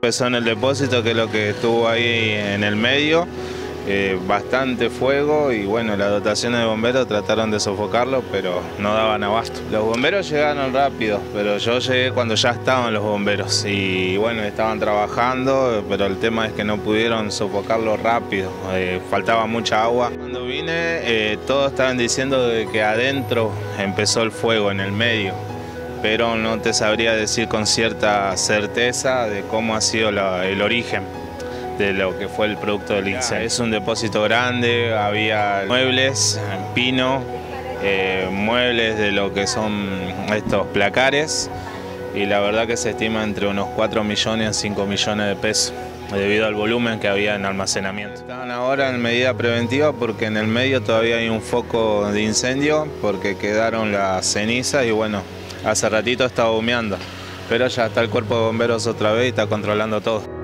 Empezó en el depósito, que es lo que estuvo ahí en el medio, bastante fuego y bueno, las dotaciones de bomberos trataron de sofocarlo, pero no daban abasto. Los bomberos llegaron rápido, pero yo llegué cuando ya estaban los bomberos y bueno, estaban trabajando, pero el tema es que no pudieron sofocarlo rápido, faltaba mucha agua. Cuando vine, todos estaban diciendo de que adentro empezó el fuego, en el medio, pero no te sabría decir con cierta certeza de cómo ha sido el origen de lo que fue el producto del incendio. Es un depósito grande, había muebles, pino, muebles de lo que son estos placares y la verdad que se estima entre unos 4 millones a 5 millones de pesos debido al volumen que había en almacenamiento. Estaban ahora en medida preventiva porque en el medio todavía hay un foco de incendio porque quedaron las cenizas y bueno, hace ratito estaba humeando, pero ya está el cuerpo de bomberos otra vez y está controlando todo.